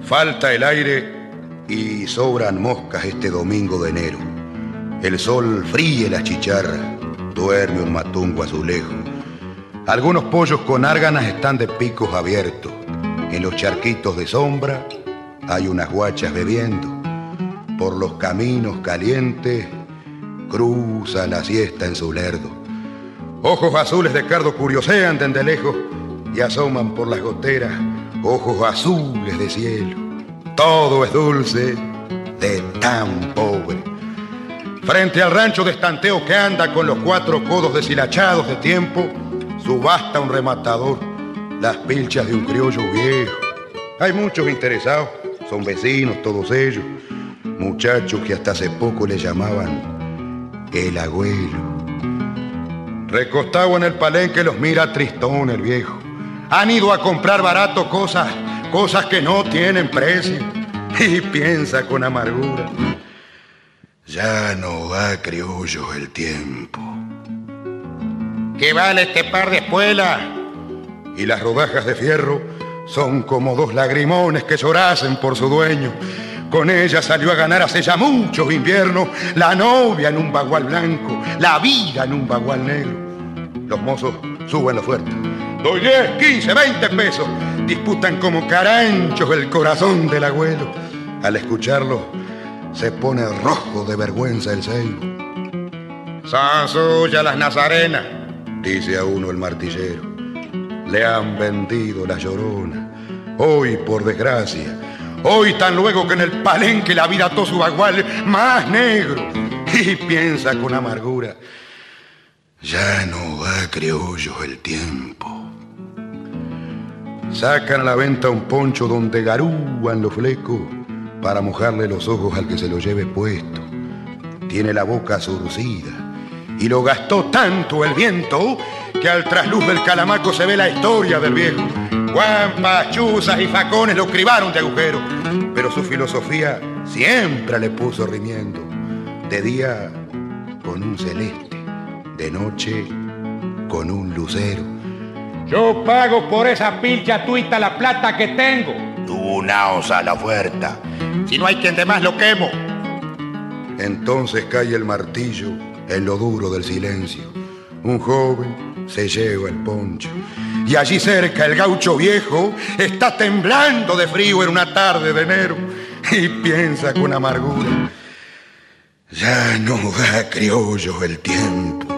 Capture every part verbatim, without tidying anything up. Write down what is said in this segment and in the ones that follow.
Falta el aire y sobran moscas este domingo de enero. El sol fríe la chicharra, duerme un matungo azulejo. Algunos pollos con árganas están de picos abiertos. En los charquitos de sombra hay unas guachas bebiendo. Por los caminos calientes cruza la siesta en su lerdo. Ojos azules de cardo curiosean desde lejos y asoman por las goteras ojos azules de cielo. Todo es dulce de tan pobre. Frente al rancho de estanteo que anda con los cuatro codos deshilachados de tiempo, subasta un rematador las pilchas de un criollo viejo. Hay muchos interesados, son vecinos todos ellos, muchachos que hasta hace poco le llamaban el agüelo. Recostado en el palenque los mira tristón el viejo. Han ido a comprar barato cosas, cosas que no tienen precio. Y piensa con amargura: ya no da criollo el tiempo. ¿Qué vale este par de espuelas? Y las rodajas de fierro son como dos lagrimones que llorasen por su dueño. Con ella salió a ganar hace ya muchos inviernos, la novia en un bagual blanco, la vida en un bagual negro. Los mozos suben la oferta. Doy diez, quince, veinte pesos. Disputan como caranchos el corazón del agüelo. Al escucharlo se pone rojo de vergüenza el ceibo. Son suyas las nazarenas, dice a uno el martillero. Le han vendido la llorona. Hoy, por desgracia, hoy tan luego que en el palenque la vida ató su bagual más negro. Y piensa con amargura: ya no da criollo el tiempo. Sacan a la venta un poncho donde garúan los flecos para mojarle los ojos al que se lo lleve puesto. Tiene la boca surcida y lo gastó tanto el viento que al trasluz del calamaco se ve la historia del viejo. Guampas, chuzas y facones lo cribaron de agujero, pero su filosofía siempre le puso rimiendo. De día con un celeste, de noche con un lucero. Yo pago por esa pilcha tuita la plata que tengo. Tuvo una onza la oferta. Si no hay quien de más lo quemo. Entonces cae el martillo en lo duro del silencio. Un joven se lleva el poncho. Y allí cerca el gaucho viejo está temblando de frío en una tarde de enero. Y piensa con amargura: ya no da criollo el tiempo.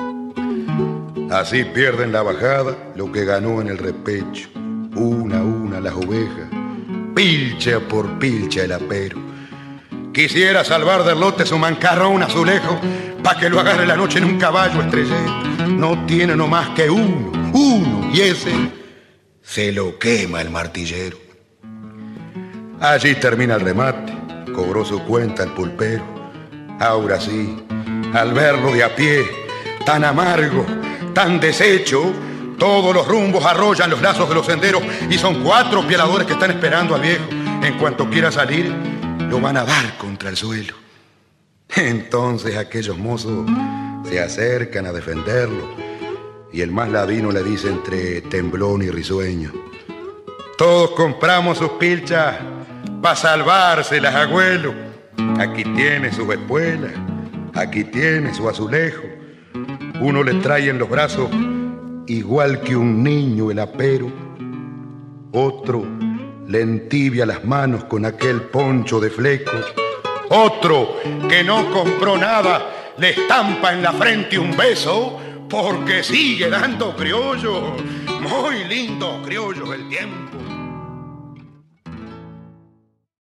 Así pierden la bajada lo que ganó en el repecho. Una a una las ovejas, pilcha por pilcha el apero. Quisiera salvar del lote su mancarrón azulejo, pa' que lo agarre la noche en un caballo estrellero. No tiene no más que uno, uno, y ese se lo quema el martillero. Allí termina el remate, cobró su cuenta el pulpero. Ahora sí, al verlo de a pie, tan amargo, tan deshecho, todos los rumbos arrollan los lazos de los senderos y son cuatro pieladores que están esperando al viejo. En cuanto quiera salir, lo van a dar contra el suelo. Entonces aquellos mozos se acercan a defenderlo y el más ladino le dice entre temblón y risueño: todos compramos sus pilchas pa' salvárselas, agüelo. Aquí tiene sus espuelas, aquí tiene su azulejo. Uno le trae en los brazos igual que un niño el apero. Otro le entibia las manos con aquel poncho de flecos. Otro, que no compró nada, le estampa en la frente un beso porque sigue dando criollo. Muy lindo criollo el tiempo.